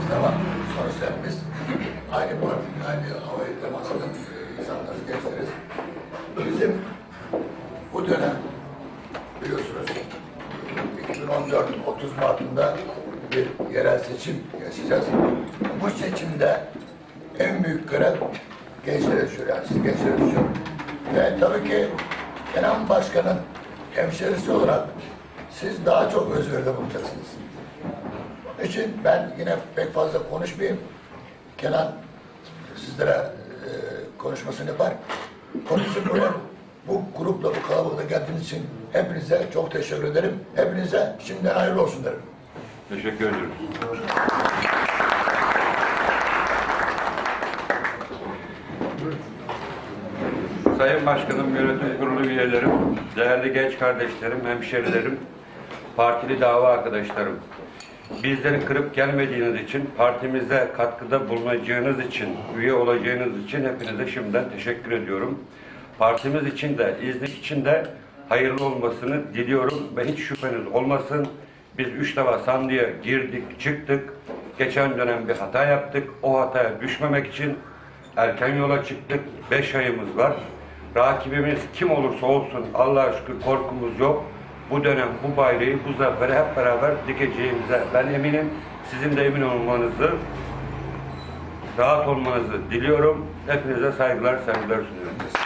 de var. Sonuçta biz aynı partinin, aynı havayı temasının insanları gençleriz. Bizim bu dönem biliyorsunuz 2014 30 Mart'ında bir yerel seçim yaşayacağız. Bu seçimde en büyük görev gençlere düşüyor. Yani siz gençlere düşüyor. Ve tabii ki Kenan Başkan'ın hemşerisi olarak siz daha çok özveride bulunacaksınız. Onun için ben yine pek fazla konuşmayayım. Kenan sizlere konuşmasını yapar. Onun için bu grupla, bu kalabalıkta geldiğiniz için hepinize çok teşekkür ederim. Hepinize şimdiden hayırlı olsun derim. Teşekkür ederim. Sayın Başkanım, yönetim kurulu üyelerim, değerli genç kardeşlerim, hemşerilerim, partili dava arkadaşlarım. Bizleri kırıp gelmediğiniz için, partimize katkıda bulunacağınız için, üye olacağınız için hepinize şimdiden teşekkür ediyorum. Partimiz için de, İznik için de hayırlı olmasını diliyorum ve hiç şüpheniz olmasın. Biz 3 defa sandığa girdik, çıktık. Geçen dönem bir hata yaptık. O hataya düşmemek için erken yola çıktık. 5 ayımız var. Rakibimiz kim olursa olsun Allah'a şükür korkumuz yok. Bu dönem bu bayrağı, bu zaferi hep beraber dikeceğimize ben eminim. Sizin de emin olmanızı, rahat olmanızı diliyorum. Hepinize saygılar, sevgiler sunuyorum.